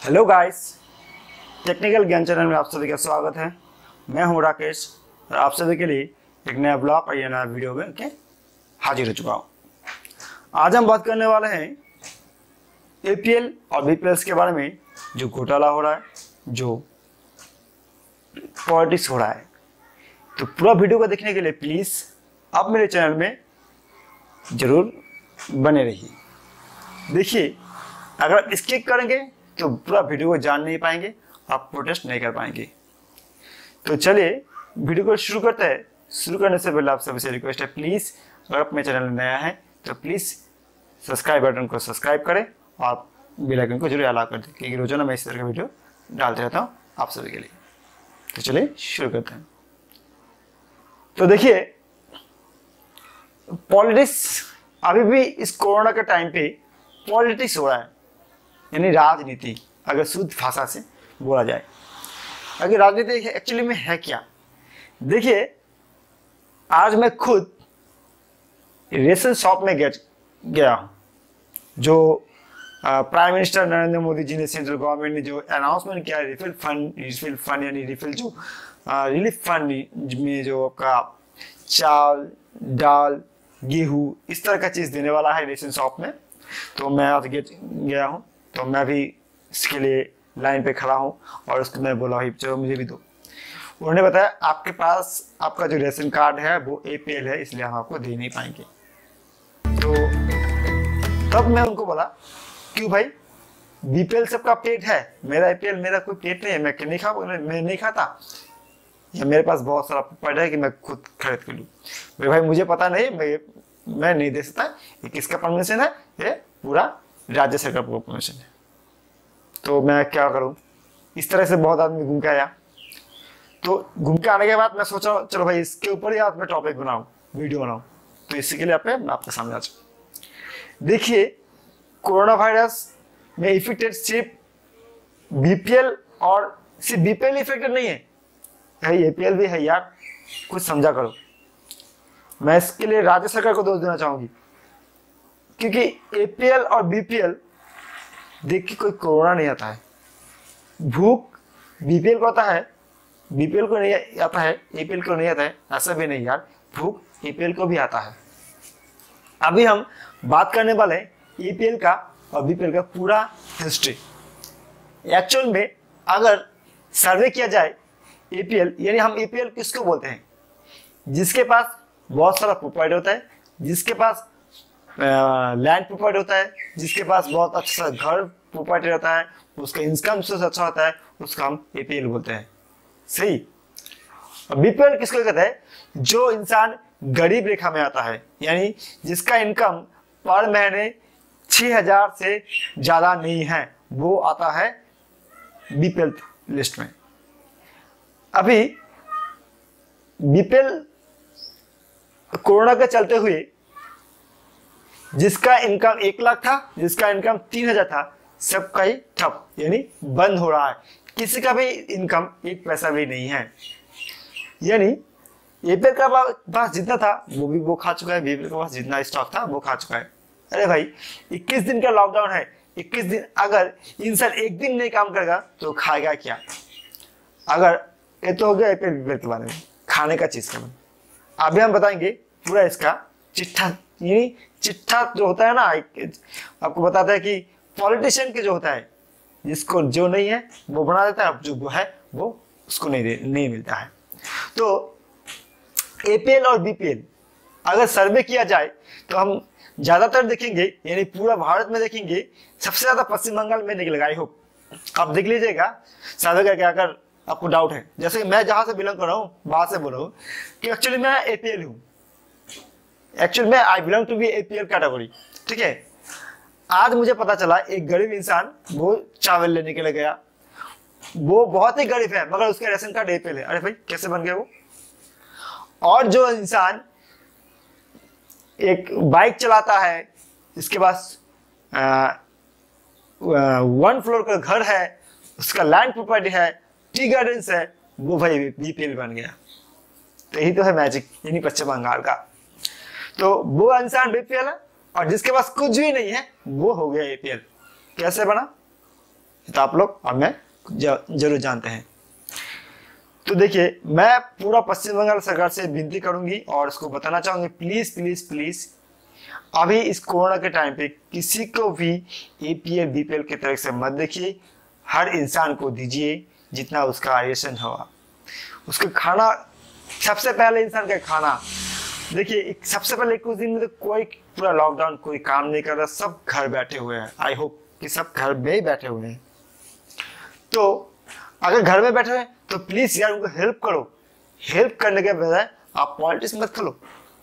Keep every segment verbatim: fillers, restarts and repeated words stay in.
Hello guys, technical Gyan channel में आप सभी का स्वागत है। मैं हूं राकेश और आप सभी के लिए एक नया ब्लॉग और नया वीडियो में के हाजिर हो चुका हूं। आज हम बात करने वाले हैं एपीएल और बीपीएल के बारे में, जो घोटाला हो रहा है, जो पॉलिटिक्स हो रहा है। तो पूरा वीडियो को देखने के लिए प्लीज़ आप मेरे चैनल में ज़रूर बने रहिए। देखिए, अगर आप स्किप करेंगे तो पूरा वीडियो को जान नहीं पाएंगे, आप प्रोटेस्ट नहीं कर पाएंगे। तो चलिए वीडियो को शुरू करते हैं। शुरू करने से पहले आप सभी से रिक्वेस्ट है, प्लीज़ अगर आप मेरे चैनल में नया है तो प्लीज़ सब्सक्राइब बटन को सब्सक्राइब करें और बेल आइकन को जरूर अलाउ कर दें, क्योंकि रोजाना मैं इस तरह का वीडियो डालते रहता हूँ आप सभी के लिए। तो चलिए शुरू करते हैं। तो देखिए, पॉलिटिक्स अभी भी इस कोरोना के टाइम पे पॉलिटिक्स हो रहा है, यानी राजनीति, अगर शुद्ध भाषा से बोला जाए। अगर राजनीति एक्चुअली में है क्या, देखिए आज मैं खुद रेशन शॉप में गया हूँ, जो प्राइम मिनिस्टर नरेंद्र मोदी जी ने, सेंट्रल गवर्नमेंट ने जो अनाउंसमेंट किया, रिफिल फंड रिफिल फंड यानी रिफिल जो रिलीफ फंड में जो आपका चावल, दाल, गेहूँ इस तरह का चीज़ देने वाला है रेशन शॉप में। तो मैं आज गया हूँ, तो मैं भी इसके लिए लाइन पे खड़ा हूँ और उसको मैं बोला भाई चलो मुझे भी दो। उन्होंने बताया आपके पास आपका जो रेशन कार्ड है वो एपीएल है, इसलिए हम आपको दे नहीं पाएंगे। तो तब मैं उनको बोला क्यों भाई, बीपीएल सबका पेट है, मेरा एपीएल मेरा कोई पेट नहीं है, मैं नहीं खा मैं नहीं खाता, या मेरे पास बहुत सारा पड़ा है कि मैं खुद खरीद के लूँ। भाई भाई मुझे पता नहीं, मैं मैं नहीं दे सकता, ये किसका परमिशन है, ये पूरा राज्य सरकार का परमिशन है। तो मैं क्या करूं, इस तरह से बहुत आदमी घूम के आया। तो घूम के आने के बाद मैं सोचा चलो भाई इसके ऊपर ही आज मैं टॉपिक बनाऊं, वीडियो बनाऊं। तो इसी के लिए आप मैं आपके सामने आ जाऊं। देखिए, कोरोना वायरस में इफेक्टेड सिर्फ बीपीएल, और सिर्फ बीपीएल इफेक्टेड नहीं है, एपीएल भी है यार, कुछ समझा करो। मैं इसके लिए राज्य सरकार को दोष देना चाहूंगी, क्योंकि एपीएल और बीपीएल देख के कोई कोरोना नहीं आता है। भूख बीपीएल को आता है, बीपीएल को नहीं आता है, एपीएल को नहीं आता है, ऐसा भी नहीं यार, भूख एपीएल को भी आता है। अभी हम बात करने वाले हैं एपीएल का और बीपीएल का पूरा हिस्ट्री। एक्चुअल में अगर सर्वे किया जाए, एपीएल यानी हम एपीएल किसको बोलते हैं, जिसके पास बहुत सारा प्रॉपर्टी होता है, जिसके पास लैंड प्रॉपर्टी होता है, जिसके पास बहुत अच्छा घर प्रॉपर्टी रहता है, उसका इनकम सोर्स अच्छा होता है, उसका हम एपीएल बोलते हैं। सही। बीपीएल किसको कहते हैं, जो इंसान गरीब रेखा में आता है, यानी जिसका इनकम पर महीने छह हजार से ज्यादा नहीं है, वो आता है बीपीएल लिस्ट में। अभी बीपीएल कोरोना के चलते हुए जिसका इनकम एक लाख था, जिसका इनकम तीन हजार था, सबका ही ठप यानी बंद हो रहा है। किसी का भी इनकम एक पैसा भी नहीं है, यानी एपीएल का पास जितना था वो भी वो खा चुका है, बीपीएल के पास जितना स्टॉक था वो खा चुका है। अरे भाई इक्कीस दिन का लॉकडाउन है, इक्कीस दिन अगर इंसान एक दिन नहीं काम करेगा तो खाएगा क्या। अगर ये तो हो गया एपीएल बीपीएल के बारे में, खाने का चीज का। अभी हम बताएंगे पूरा इसका चिट्ठा, यानी चिट्ठा जो होता है ना, आपको बताता है कि पॉलिटिशियन के जो होता है, जिसको जो नहीं है वो बना देता है, जो वो है वो उसको नहीं दे नहीं मिलता है। तो एपीएल और बीपीएल अगर सर्वे किया जाए तो हम ज्यादातर देखेंगे, यानी पूरा भारत में देखेंगे, सबसे ज्यादा पश्चिम बंगाल में निकलेगा। आई होप आप देख लीजिएगा सर्वे करके, अगर आपको डाउट है। जैसे कि मैं जहां से बिलोंग कर रहा हूँ वहां से बोल रहा हूँ कि एक्चुअली मैं एपीएल हूँ, एक्चुअली मैं I belong to be APL category. ठीक है, आज मुझे पता चला एक गरीब इंसान वो चावल लेने के लिए गया, वो बहुत ही गरीब है मगर उसके रेशन कार्ड एपीएल है। अरे भाई कैसे बन गया वो। और जो इंसान एक बाइक चलाता है, जिसके पास वन फ्लोर का घर है, उसका लैंड प्रॉपर्टी है, टी गार्डन्स है, वो भाई बीपीएल बन गया। तो यही तो है मैजिक, यानी पश्चिम बंगाल का। तो वो इंसान बीपीएल है, और जिसके पास कुछ भी नहीं है वो हो गया एपीएल। कैसे बना, तो आप लोग और मैं जरूर जानते हैं। तो देखिए, मैं पूरा पश्चिम बंगाल सरकार से विनती करूंगी और उसको बताना चाहूंगी, प्लीज प्लीज प्लीज अभी इस कोरोना के टाइम पे किसी को भी एपीएल बीपीएल की तरफ से मत देखिए। हर इंसान को दीजिए जितना उसका आयुष्मान होगा। उसका खाना, सबसे पहले इंसान का खाना देखिए, सबसे पहले कुछ दिन में तो कोई पूरा लॉकडाउन, कोई काम नहीं कर रहा, सब घर बैठे हुए हैं। आई होप कि सब घर में ही बैठे हुए हैं। तो अगर घर में बैठे हैं तो प्लीज यार उनको हेल्प करो। हेल्प करने के बजाय आप पॉलिटिक्स मत करो।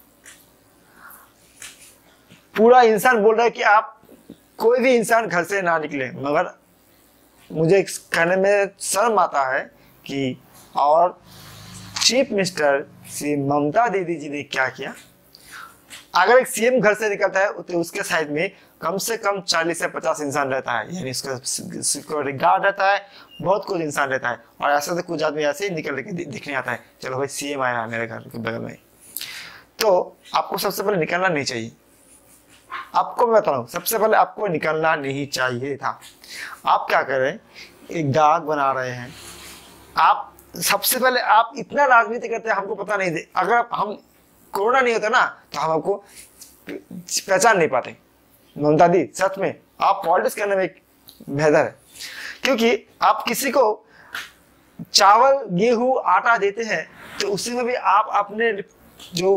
पूरा इंसान बोल रहा है कि आप, कोई भी इंसान घर से ना निकले, मगर मुझे कहने में शर्म आता है कि और चीफ मिनिस्टर श्री ममता दीदी जी ने क्या किया। अगर एक सीएम घर से निकलता है तो उसके साइड में कम से कम चालीस से पचास इंसान रहता है, यानी उसका सिक्योरिटी गार्ड रहता है, बहुत कुछ इंसान रहता है। और ऐसे तो कुछ आदमी ऐसे ही निकल के दिखने आता है, चलो भाई सीएम आया मेरे घर के बगल में। तो आपको सबसे पहले निकलना नहीं चाहिए। आपको मैं बता रहा हूँ, सबसे पहले आपको निकलना नहीं चाहिए था। आप क्या कर रहे हैं, एक दाग बना रहे हैं। आप सबसे पहले आप इतना राजनीति करते हैं, हमको पता नहीं दे। अगर हम कोरोना नहीं होता ना तो हम आपको पहचान नहीं पाते। ममता दी, सच में आप पॉलिटिक्स करने में बेहतर है, क्योंकि आप किसी को चावल गेहूं आटा देते हैं तो उसी में भी आप अपने जो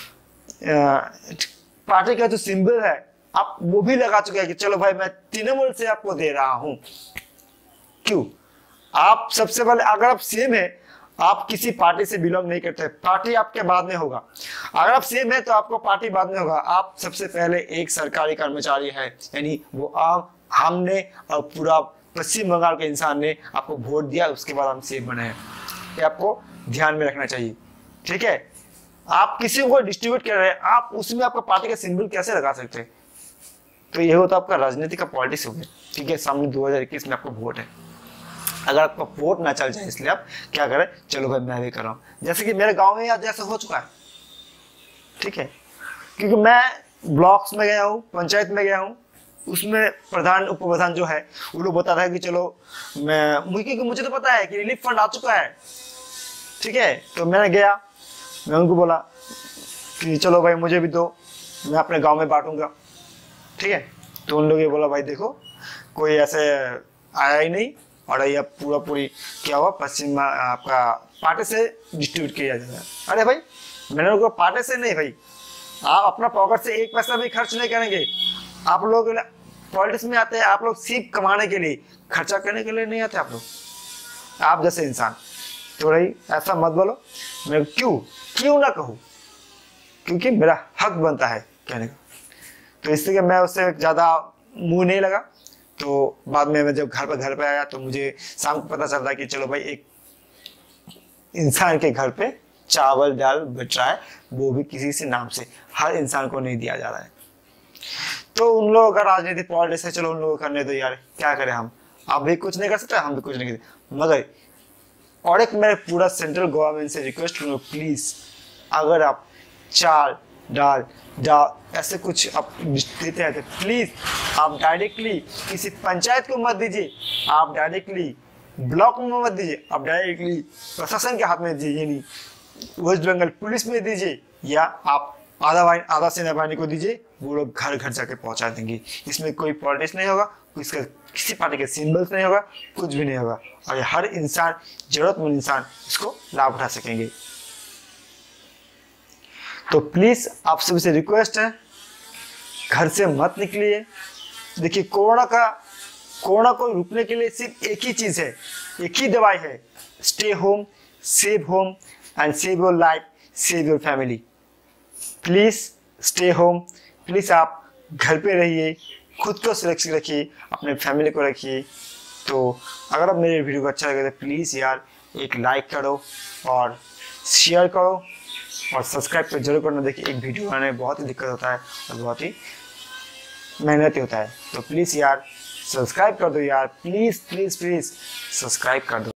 पार्टी का जो सिंबल है आप वो भी लगा चुके हैं कि चलो भाई मैं तृणमूल से आपको दे रहा हूं। क्यों? आप सबसे पहले, अगर आप सीएम है, आप किसी पार्टी से बिलोंग नहीं करते, पार्टी आपके बाद में होगा। अगर आप सीएम है तो आपको पार्टी बाद में होगा। आप सबसे पहले एक सरकारी कर्मचारी है, यानी वो आम हमने और पूरा पश्चिम बंगाल के इंसान ने आपको वोट दिया, उसके बाद हम सीएम बने हैं। ये आपको ध्यान में रखना चाहिए, ठीक है। आप किसी को डिस्ट्रीब्यूट कर रहे हैं, आप उसमें आपका पार्टी का सिंबल कैसे लगा सकते हैं? तो ये होता आपका राजनीति का पॉलिटिक्स हो गया, ठीक है। सामने दो हजार इक्कीस में आपको वोट है, अगर आपका वोट ना चल जाए इसलिए आप क्या करें, चलो भाई मैं भी कर रहा हूं। जैसे कि मेरे गांव में आज जैसा हो चुका है, ठीक है, क्योंकि मैं ब्लॉक्स में गया हूं, पंचायत में गया हूं, उसमें प्रधान उप प्रधान जो है वो लोग बता रहे हैं कि चलो मैं, क्योंकि मुझे तो पता है कि रिलीफ फंड आ चुका है, ठीक है। तो मैंने गया, मैं उनको बोला कि चलो भाई मुझे भी दो, मैं अपने गाँव में बांटूंगा, ठीक है। तो उन लोगों ने बोला भाई देखो कोई ऐसे आया ही नहीं, और ये पूरा पूरी क्या हुआ, पश्चिम आपका पार्टी से डिस्ट्रीब्यूट किया जाता है। अरे भाई मैंने उनको पार्टी से नहीं, भाई आप अपना पॉकेट से एक पैसा भी खर्च नहीं करेंगे। आप लोग पॉलिटिक्स में आते हैं, आप लोग सिर्फ कमाने के लिए, खर्चा करने के लिए नहीं आते आप लोग, आप जैसे इंसान। तो भाई ऐसा मत बोलो। मैं क्यों क्यों ना कहूँ, क्योंकि मेरा हक बनता है कहने का। तो इसलिए मैं उससे ज्यादा मुंह नहीं लगा। तो बाद में मैं जब घर पर घर पे आया तो मुझे शाम को पता चलता कि चलो भाई एक इंसान के घर पे चावल दाल बच रहा है, वो भी किसी से नाम से, हर इंसान को नहीं दिया जा रहा है। तो उन लोगों का राजनीति पॉलिटिक्स है, चलो उन लोगों को करने दो यार, क्या करें हम। आप भी कुछ नहीं कर सकते, हम भी कुछ नहीं कर सकते। मगर और एक मैं पूरा सेंट्रल गवर्नमेंट से रिक्वेस्ट करूँगा, प्लीज अगर आप चाल दाल दाल ऐसे कुछ आप देते हैं तो प्लीज आप डायरेक्टली किसी पंचायत को मत दीजिए, आप डायरेक्टली ब्लॉक में मत दीजिए, आप डायरेक्टली प्रशासन के हाथ में दीजिए, यानी वेस्ट बंगाल पुलिस में दीजिए, या आप आधा वाहिनी आधा सेना वाहिनी को दीजिए, वो लोग घर घर जाके पहुंचा देंगे। इसमें कोई पॉलिटिक्स नहीं होगा, इसका किसी पार्टी के सिंबल्स नहीं होगा, कुछ भी नहीं होगा, और हर इंसान, जरूरतमंद इंसान इसको लाभ उठा सकेंगे। तो प्लीज आप सभी से रिक्वेस्ट है, घर से मत निकलिए। देखिए कोरोना का कोरोना को रोकने के लिए सिर्फ एक ही चीज है, एक ही दवाई है, stay home, save home and save your life, save your family. Please stay home, please आप घर पे रहिए, खुद को सुरक्षित रखिए, अपने फैमिली को रखिए। तो अगर आप मेरे वीडियो को अच्छा लगे तो प्लीज यार एक लाइक करो और शेयर करो और सब्सक्राइब तो जरूर करना। देखिए एक वीडियो बनाने में बहुत ही दिक्कत होता है और बहुत ही मेहनत होता है, तो प्लीज़ यार सब्सक्राइब कर दो यार, प्लीज़ प्लीज़ प्लीज़ सब्सक्राइब कर दो।